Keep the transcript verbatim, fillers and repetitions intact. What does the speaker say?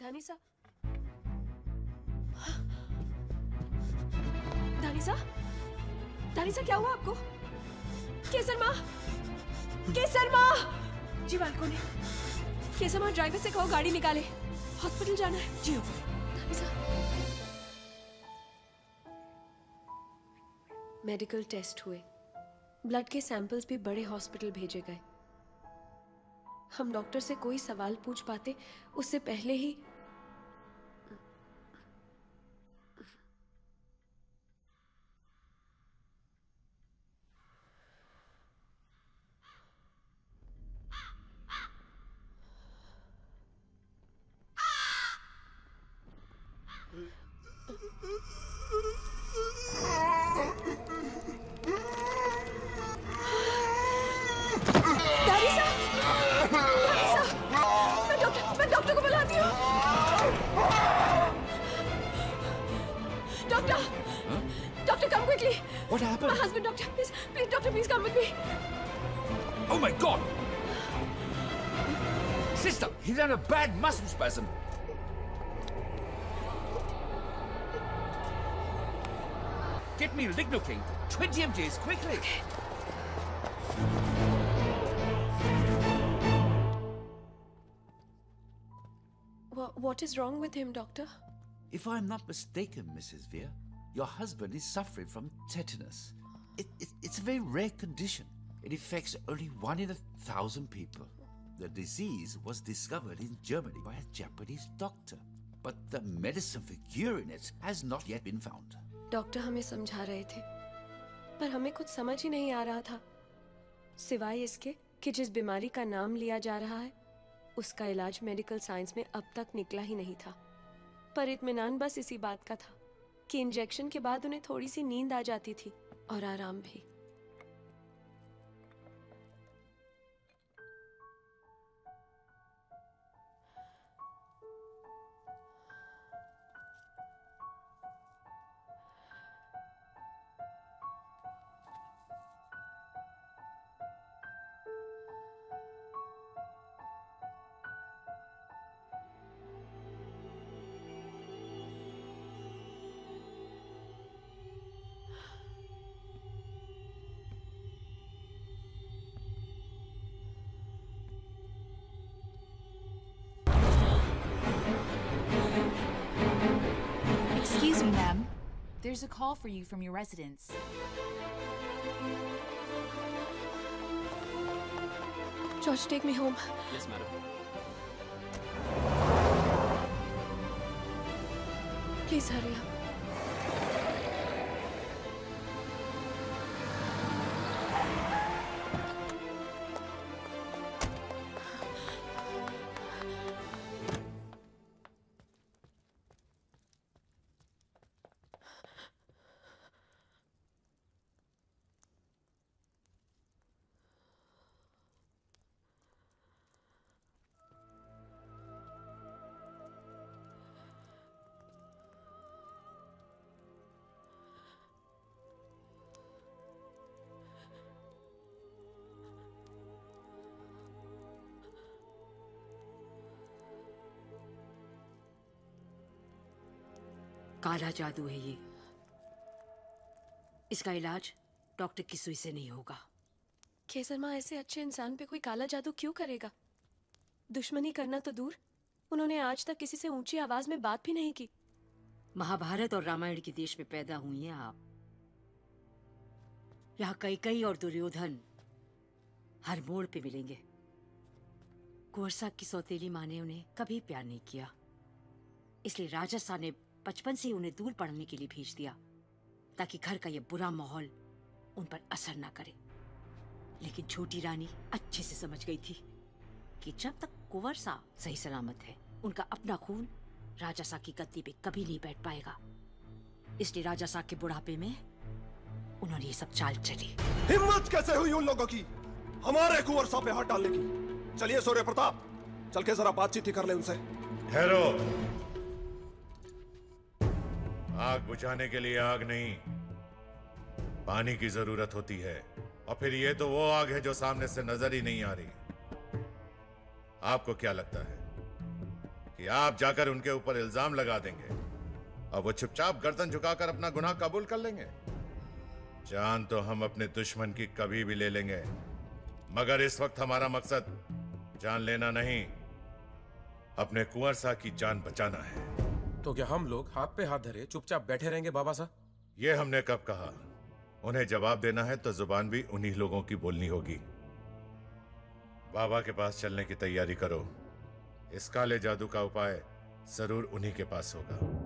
दानिशा, दानिशा, दानिशा क्या हुआ आपको? केसर माँ, केसर माँ। जी बालकोनी। केसर माँ, ड्राइवर से कहो गाड़ी निकाले, हॉस्पिटल जाना है। जी। दानिशा। मेडिकल टेस्ट हुए, ब्लड के सैंपल्स भी बड़े हॉस्पिटल भेजे गए। हम डॉक्टर से कोई सवाल पूछ पाते उससे पहले ही दानिशा, दानिशा, मैं डॉक्टर मैं डॉक्टर को बुलाती हूँ। Doctor, doctor, come quickly. What happened? My husband, doctor, please, please, doctor, please come with me. Oh my God! Sister, he's had a bad muscle spasm. Get me Lignocaine, twenty milligrams, quickly. Okay. What is wrong with him, doctor? If I'm not mistaken, Missus Veer, your husband is suffering from tetanus. It, it, it's a very rare condition. It affects only one in a thousand people. The disease was discovered in Germany by a Japanese doctor, but the medicine for curing it has not yet been found. Doctor हमें समझा रहे थे, पर हमें कुछ समझ ही नहीं आ रहा था, सिवाय इसके कि जिस बीमारी का नाम लिया जा रहा है, उसका इलाज मेडिकल साइंस में अब तक निकला ही नहीं था। पर इत्मीनान बस इसी बात का था कि इंजेक्शन के बाद उन्हें थोड़ी सी नींद आ जाती थी और आराम भी। Excuse me, ma'am. There's a call for you from your residence. George, take me home. Yes, madam. Please hurry up. काला जादू है ये। इसका इलाज डॉक्टर की सुई से नहीं होगा। केसर माँ ऐसे अच्छे इंसान पे कोई काला जादू क्यों करेगा? दुश्मनी करना तो दूर, उन्होंने आज तक किसी से ऊंची आवाज में बात भी नहीं की। महाभारत और रामायण के देश में पैदा हुई हैं आप। यहाँ कैकेयी और दुर्योधन हर मोड़ पे मिलेंगे। कुंवर साहब की सौतेली माँ ने उन्हें कभी प्यार नहीं किया, इसलिए राजा साहब ने बचपन से उन्हें दूर पढ़ने के लिए भेज दिया ताकि घर का ये बुरा माहौल उन पर असर ना करे। लेकिन छोटी रानी अच्छे से समझ गई थी कि जब तक कुंवर साहब सही सलामत है, उनका अपना खून राजा साहब की गद्दी पे कभी नहीं बैठ पाएगा। इसलिए राजा साहब के बुढ़ापे में उन्होंने ये सब चाल चली। हिम्मत कैसे हुई उन लोगों की हमारे कुंवर साहब पे हाथ डालने की? चलिए सूर्य प्रताप, चल के जरा बातचीत ही कर ले उनसे। ठहरो, आग बुझाने के लिए आग नहीं, पानी की जरूरत होती है। और फिर ये तो वो आग है जो सामने से नजर ही नहीं आ रही। आपको क्या लगता है कि आप जाकर उनके ऊपर इल्जाम लगा देंगे और वो चुपचाप गर्दन झुकाकर अपना गुनाह कबूल कर लेंगे। जान तो हम अपने दुश्मन की कभी भी ले लेंगे, मगर इस वक्त हमारा मकसद जान लेना नहीं, अपने कुंवर साहब की जान बचाना है। तो क्या हम लोग हाथ पे हाथ धरे चुपचाप बैठे रहेंगे बाबा साहब? ये हमने कब कहा? उन्हें जवाब देना है तो जुबान भी उन्हीं लोगों की बोलनी होगी। बाबा के पास चलने की तैयारी करो। इस काले जादू का उपाय जरूर उन्हीं के पास होगा।